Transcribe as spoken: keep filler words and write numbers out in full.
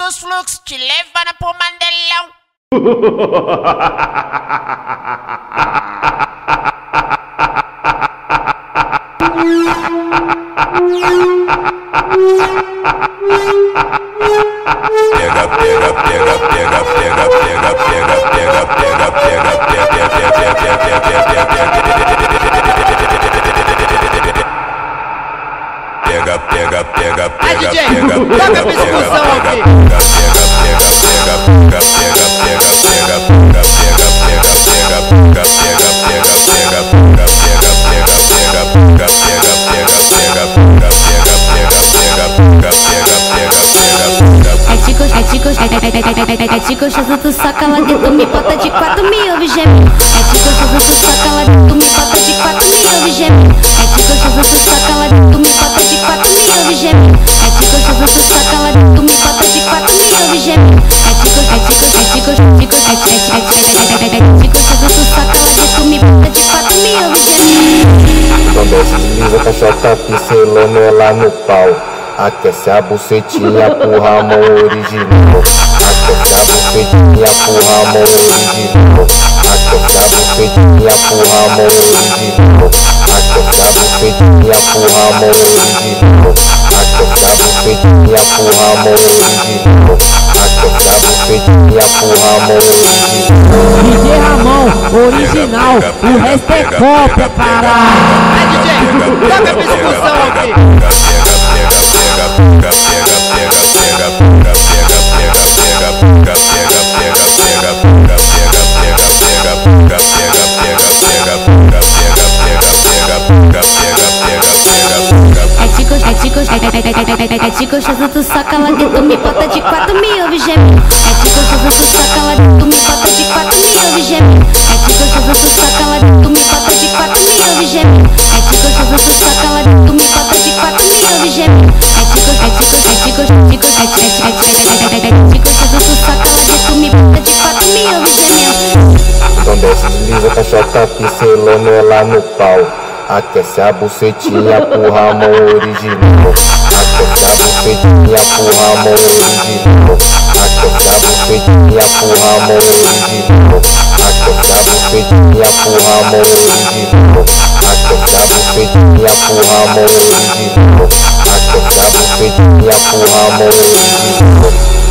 dos fluxos, te levando pro Mandelão. Pega, pega, pega, pega, pega, pega, pega, pega, pega, pega, pega, pega, pega, pega, D J, toca a persecução aqui. É de gostoso, tu saca lá dentro, me bota de quatro, me ouve gemindo. É de gostoso, tu saca lá dentro, me bota de quatro, me ouve gemindo. É de gostoso, tu saca lá dentro, me bota de quatro, me ouve gemindo. É de gostoso, tu saca lá dentro, me bota de quatro, me ouve gemindo. É de gostoso, é de gostoso, é de gostoso, é de gostoso, tu saca lá dentro, me bota de quatro, me ouve gemindo. Quando desce, desliza, cachota pincelando ela no pau. Aquece a bucetinha, porra, mão original. Aquece a bucetinha, porra, mão original. Aquece a bucetinha, porra, mão original. Aquece a bucetinha, porra, mão original. Aquece a bucetinha, porra, mão original. Aquece a bucetinha, porra, mão original. D J Ramon, original, o resto é cópia, caralho. É D J, toca a persecução aqui. É de gostoso, tu saca lá dentro, me bota de quatro, me ouve gemindo. É de gostoso, tu saca lá dentro, me bota de quatro, me ouve gemindo. É de gostoso, tu saca lá dentro, me bota de quatro, me ouve gemindo. É de gostoso, tu saca lá dentro, me bota de quatro, me ouve gemindo. É de gostoso, é de gostoso, é de gostoso, é de gostoso, tu saca lá dentro, me bota de quatro, me ouve gemindo. Então desce, desliza, cachota pincelando ela no pau. Aquece a bucetinha, porra, mão original. Aquece a bucetinha, porra, mão original. Aquece a bucetinha, porra, mão original. Aquece a bucetinha, porra, mão original. Aquece a bucetinha, porra, mão original. Aquece a bucetinha, porra, mão original.